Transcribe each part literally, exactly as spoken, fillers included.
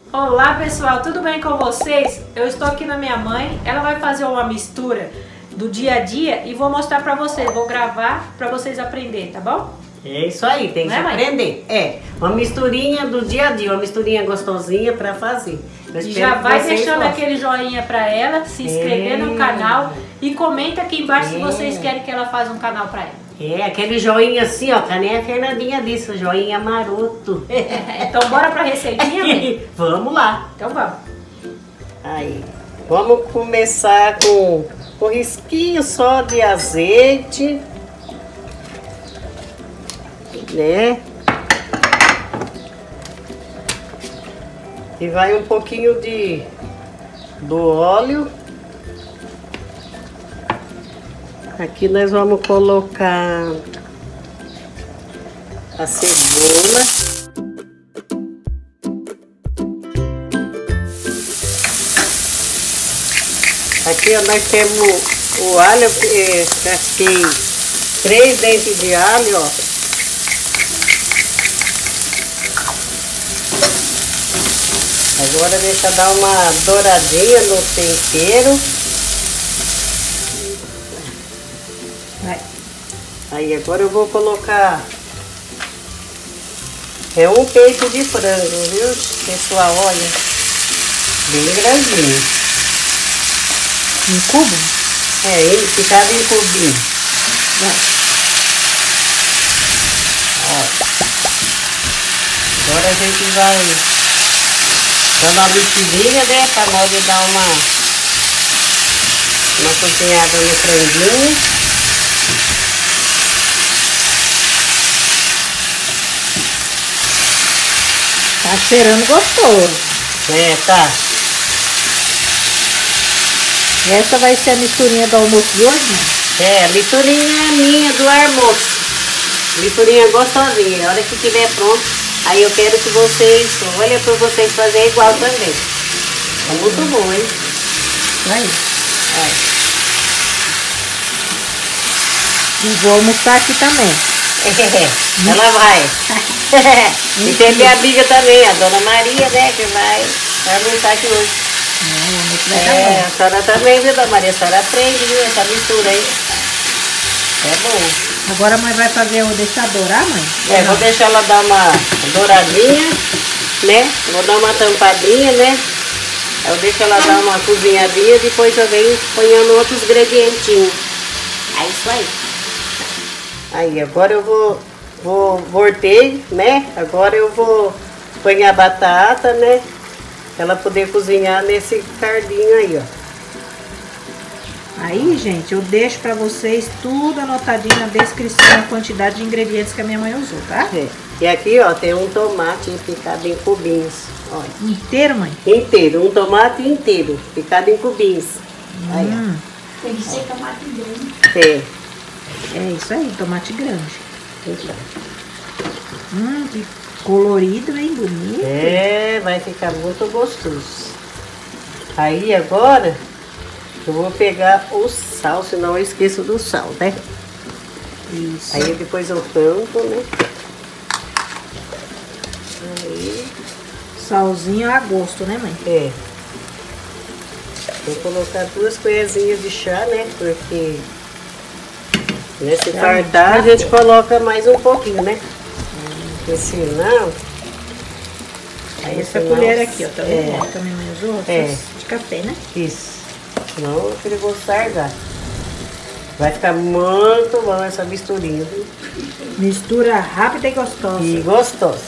Olá pessoal, tudo bem com vocês? Eu estou aqui na minha mãe, ela vai fazer uma mistura do dia a dia e vou mostrar pra vocês, vou gravar pra vocês aprenderem, tá bom? É isso aí, tem que Não é, aprender. É, uma misturinha do dia a dia, uma misturinha gostosinha pra fazer. E já vai deixando aquele joinha pra ela, se inscrever é. no canal e comenta aqui embaixo é. se vocês querem que ela faça um canal pra ela. É, aquele joinha assim, ó, que nem a Fernandinha disse, o joinha maroto. Então bora pra receitinha, mãe? Vamos lá. Então vamos. Aí, vamos começar com um risquinho só de azeite, né? E vai um pouquinho de do óleo. Aqui nós vamos colocar a cebola. Aqui ó, nós temos o alho, eu casquei três dentes de alho, ó. Agora deixa dar uma douradinha no tempero. Vai. Aí agora eu vou colocar é um peito de frango, viu, pessoal? Olha, bem grandinho. Em cubo? É, ele picado em cubinho. Vai. Ó. Agora a gente vai dando uma mexidinha, né? Pra nós dar uma uma cozinhada no franguinho. Tá cheirando gostoso. É, tá. Essa vai ser a misturinha do almoço de hoje, né? É, a misturinha minha do almoço. Misturinha gostosinha. A hora que tiver pronto, aí eu quero que vocês, olha pra vocês fazerem igual também. É muito bom, hein? Vai. É. E vou almoçar aqui também. É, ela vai. E tem minha amiga também, a Dona Maria, né, que vai, vai almoçar aqui hoje. É, é, a senhora também, viu, Dona Maria? A senhora aprende, viu, essa mistura aí. É bom. Agora a mãe vai fazer, eu vou deixar dourar, mãe? É, vou deixar ela dar uma douradinha, né? Vou dar uma tampadinha, né? Eu deixo ela dar uma cozinhadinha, depois eu venho ponhando outros ingredientinhos. É isso aí. Aí, agora eu vou, vou voltei, né? Agora eu vou pôr a batata, né? Pra ela poder cozinhar nesse cardinho aí, ó. Aí, gente, eu deixo pra vocês tudo anotadinho na descrição, a quantidade de ingredientes que a minha mãe usou, tá? É. E aqui, ó, tem um tomate picado em cubinhos, olha. Inteiro, mãe? Inteiro, um tomate inteiro, picado em cubinhos. Hum. Aí, ó. Tem que ser tomate grande. É. É isso aí, tomate grande. Então. Hum, que colorido, bem bonito. É, vai ficar muito gostoso. Aí agora eu vou pegar o sal, senão eu esqueço do sal, né? Isso. Aí depois eu tampo, né? Aí. Salzinho a gosto, né, mãe? É. Vou colocar duas colherzinhas de chá, né? Porque nesse fartar a gente coloca mais um pouquinho, né? Porque senão... Aí essa senão, colher aqui, ó, tá vendo? É. Que a minha mãe usou? É. De café, né? Isso. Senão eu queria sargar. Vai ficar muito bom essa misturinha, viu? Mistura rápida e gostosa. E gostosa.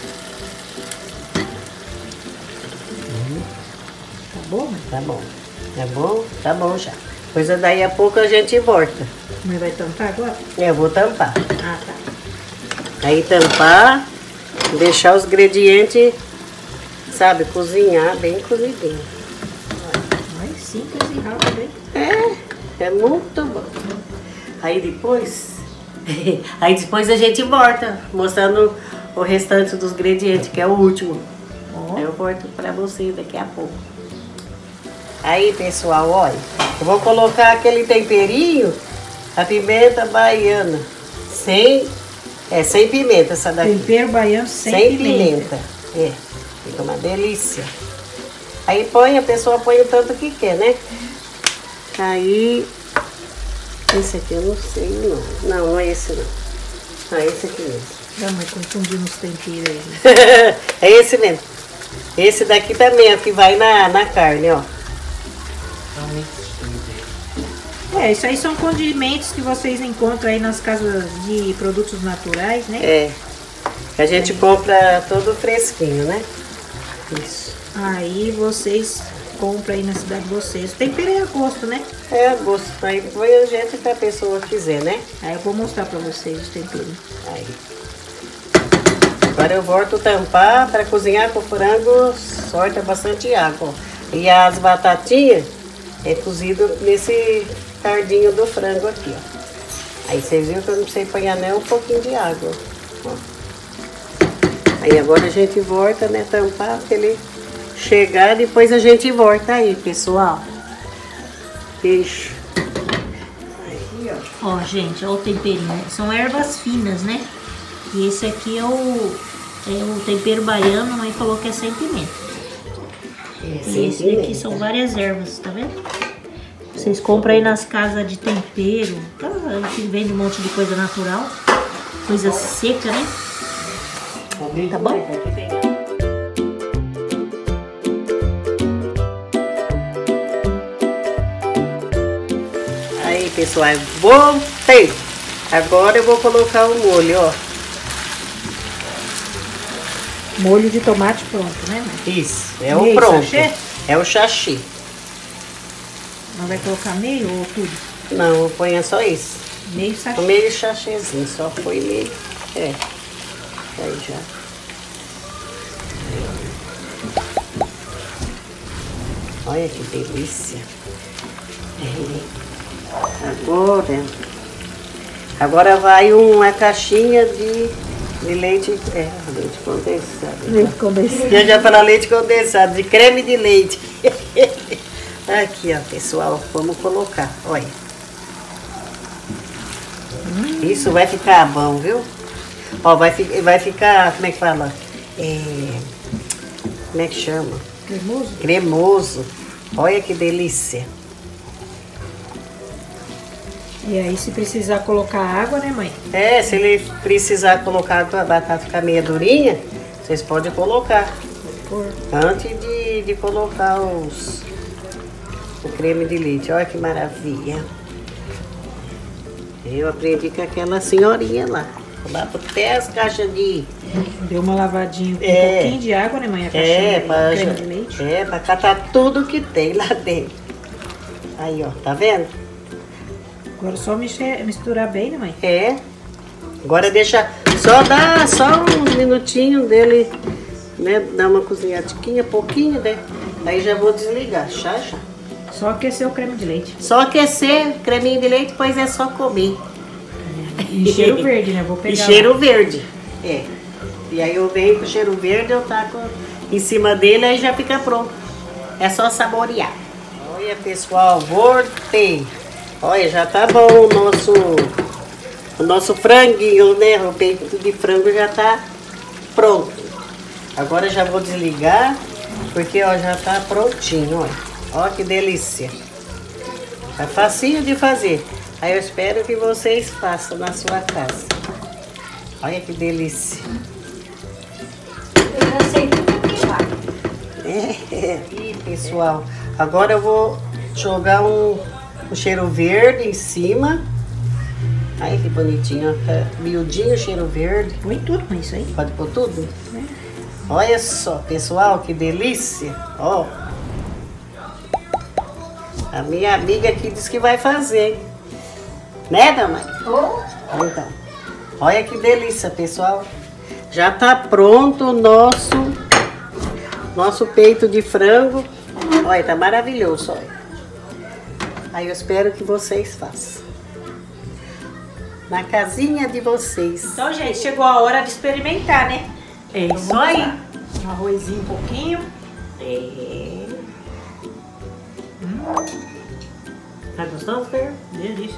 Tá bom, mãe? Tá bom. Tá bom? Tá bom já. Pois daí a pouco a gente volta. Mãe vai tampar agora? É, eu vou tampar. Ah, tá. Aí tampar, deixar os ingredientes, sabe, cozinhar bem cozidinho. Mais simples e rápido, hein? É, é muito bom. Aí depois, aí depois a gente volta, mostrando o restante dos ingredientes, que é o último. Ó. Aí eu volto pra você daqui a pouco. Aí, pessoal, olha, eu vou colocar aquele temperinho, a pimenta baiana, sem, é, sem pimenta essa daqui. Tempero baiano sem, sem pimenta. pimenta. É. fica uma delícia. Aí põe, a pessoa põe o tanto que quer, né? Aí, esse aqui eu não sei não. Não, não é esse não. Ah, esse aqui mesmo. Não, mas confundindo os temperos aí. Né? É esse mesmo. Esse daqui também, ó, que vai na, na carne, ó. É, isso aí são condimentos que vocês encontram aí nas casas de produtos naturais, né? É. A gente compra todo fresquinho, né? Isso. Aí vocês compram aí na cidade de vocês. O tempero é a gosto, né? É a gosto. Aí põe o jeito que a pessoa quiser, né? Aí eu vou mostrar pra vocês o tempero. Aí. Agora eu volto a tampar para cozinhar com o frango, solta bastante água. Ó. E as batatinhas é cozido nesse cardinho do frango aqui, ó. Aí vocês viram que eu não sei pôr nem um pouquinho de água. Ó. Aí agora a gente volta, né, tampar para ele chegar, depois a gente volta aí, pessoal. Beijo. Aí, ó. Ó, gente, ó o temperinho. São ervas finas, né? E esse aqui é o, é o tempero baiano, a mãe falou que é sem pimenta. É, e esse pimenta. aqui são várias ervas, tá vendo? Vocês compram aí nas casas de tempero, tá? Que vende um monte de coisa natural, coisa seca, né? Tá bom? Aí, pessoal, voltei. Agora eu vou colocar o molho, ó. Molho de tomate pronto, né, mãe? Isso, é Meio o pronto. sachê? É o sachê. Não vai colocar meio ou tudo? Não, eu ponho só isso. Meio sachê. O meio sachêzinho, só foi meio. É. Aí já. Olha que delícia. É. Agora. Agora vai uma caixinha de, de leite. É, leite condensado. Leite condensado. Eu já falei leite condensado, de creme de leite. Aqui, ó, pessoal, vamos colocar, olha. Hum. Isso vai ficar bom, viu? Ó, vai, fi, vai ficar, como é que fala? É, como é que chama? Cremoso? Cremoso. Olha que delícia. E aí, se precisar colocar água, né, mãe? É, se ele precisar colocar a batata ficar meio durinha, vocês podem colocar. Por... Antes de, de colocar os... o creme de leite. Olha que maravilha. Eu aprendi com aquela senhorinha lá. Lá até as caixas de... Deu uma lavadinha com É. um pouquinho de água, né, mãe? A caixinha É, de pra, creme de leite. é, pra catar tudo que tem lá dentro. Aí, ó, tá vendo? Agora só mexer, misturar bem, né, mãe? É. Agora deixa... Só dá só uns minutinhos dele, né? Dar uma cozinhadinha, pouquinho, né? Aí já vou desligar, já, já. Só aquecer o creme de leite. Só aquecer, creminho de leite, depois é só comer. E cheiro verde, né? Vou pegar E cheiro lá. verde, é. E aí eu venho com o cheiro verde, eu taco em cima dele, aí já fica pronto. É só saborear. Olha, pessoal, voltei. Olha, já tá bom o nosso, o nosso franguinho, né? O peito de frango já tá pronto. Agora já vou desligar, porque ó, já tá prontinho, olha. Olha que delícia. É facinho de fazer. Aí eu espero que vocês façam na sua casa. Olha que delícia. Eu já sei tudo que vai. É. E pessoal, agora eu vou jogar um, um cheiro verde em cima. Ai que bonitinho, fica miudinho o cheiro verde. Põe tudo com isso aí. Pode pôr tudo? É. Olha só, pessoal, que delícia. Ó. A minha amiga aqui disse que vai fazer. Né, dona? Oh. Então, olha que delícia, pessoal. Já tá pronto o nosso, nosso peito de frango. Olha, tá maravilhoso, olha. Aí eu espero que vocês façam. Na casinha de vocês. Então, gente, chegou a hora de experimentar, né? É Então, isso vamos aí. lá. Um arrozinho um pouquinho. É. Hum. Tá gostoso, Fer? Delícia.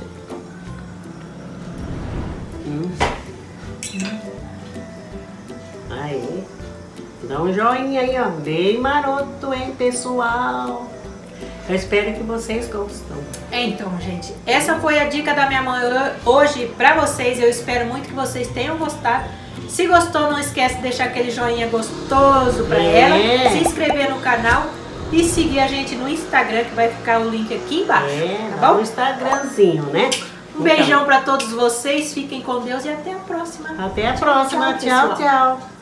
Hum. Aí. Dá um joinha aí, ó, bem maroto, hein, pessoal? Eu espero que vocês gostam. Então, gente, essa foi a dica da minha mãe hoje pra vocês. Eu espero muito que vocês tenham gostado. Se gostou, não esquece de deixar aquele joinha gostoso pra É. ela, se inscrever no canal e seguir a gente no Instagram, que vai ficar o link aqui embaixo, É, tá bom? no Instagramzinho, né? Um beijão pra todos vocês, fiquem com Deus e até a próxima. Até a próxima. Tchau, Tchau, pessoal. tchau.